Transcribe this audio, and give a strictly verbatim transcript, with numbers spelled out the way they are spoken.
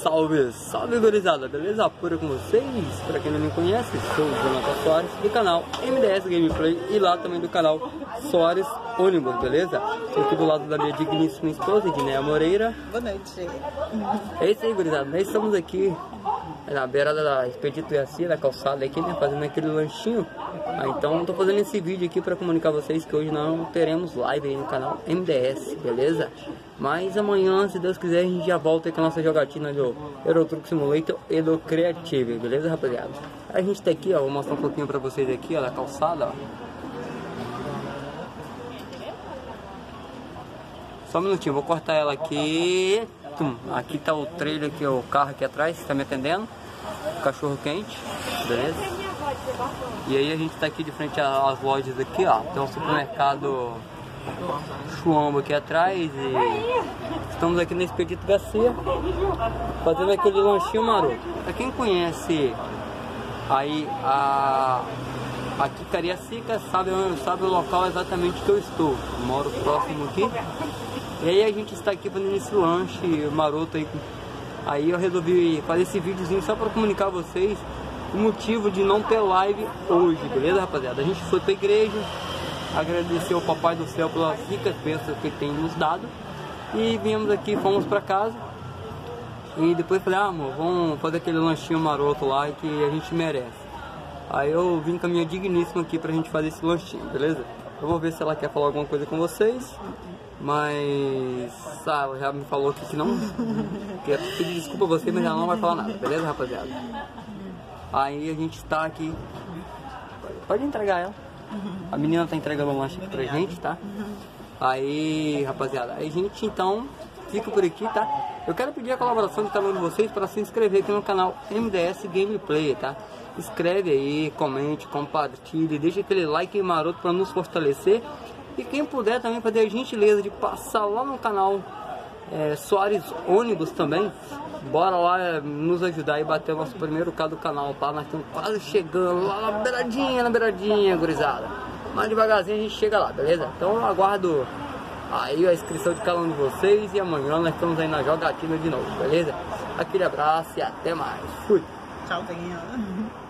Salve, salve gurizada, beleza? Pura com vocês? Pra quem não me conhece, sou o Jonathan Soares do canal M D S Gameplay e lá também do canal Soares Ônibus, beleza? Estou aqui do lado da minha digníssima esposa, Edneia Moreira. Boa noite. É isso aí, gurizada, nós estamos aqui na beirada da Expedito Garcia, da calçada aqui, né? Fazendo aquele lanchinho. Ah, então tô fazendo esse vídeo aqui para comunicar a vocês que hoje não teremos live aí no canal M D S, beleza? Mas amanhã, se Deus quiser, a gente já volta aí com a nossa jogatina do Euro Truck Simulator e do Creative, beleza, rapaziada? A gente tá aqui, ó, vou mostrar um pouquinho pra vocês aqui, ó, da calçada, ó. Só um minutinho, vou cortar ela aqui. Tum, aqui tá o trailer, aqui, o carro aqui atrás, tá me atendendo. Cachorro quente, beleza? E aí a gente tá aqui de frente às lojas aqui, ó. Tem um supermercado Chuambo aqui atrás e estamos aqui na Expedito Garcia fazendo aquele lanchinho maroto. Pra quem conhece aí a aqui Cariacica, sabe, sabe o local exatamente que eu estou. Eu moro próximo aqui. E aí a gente está aqui fazendo esse lanche maroto aí. Aí eu resolvi fazer esse videozinho só para comunicar a vocês o motivo de não ter live hoje, beleza, rapaziada? A gente foi pra igreja, agradecer ao Papai do Céu pelas ricas bênçãos que ele tem nos dado. E viemos aqui, fomos pra casa. E depois falei, ah, amor, vamos fazer aquele lanchinho maroto lá que a gente merece. Aí eu vim com a minha digníssima aqui pra gente fazer esse lanchinho, beleza? Eu vou ver se ela quer falar alguma coisa com vocês. Mas ah, ela já me falou aqui que não. Quer pedir desculpa a você, mas ela não vai falar nada, beleza, rapaziada? Aí a gente tá aqui. Pode entregar ela. A menina tá entregando o lanche aqui pra gente, tá? Aí, rapaziada, a gente então fica por aqui, tá? Eu quero pedir a colaboração de cada um de vocês para se inscrever aqui no canal M D S Gameplay, tá? Escreve aí, comente, compartilhe, deixa aquele like maroto para nos fortalecer. E quem puder também fazer a gentileza de passar lá no canal é, Soares Ônibus também. Bora lá é, nos ajudar e bater o nosso primeiro K do canal, tá? Nós estamos quase chegando lá na beiradinha, na beiradinha, gurizada. Mas devagarzinho a gente chega lá, beleza? Então eu aguardo aí a inscrição de cada um de vocês e amanhã nós estamos aí na jogatina de novo, beleza? Aquele abraço e até mais. Fui! Tchauzinho.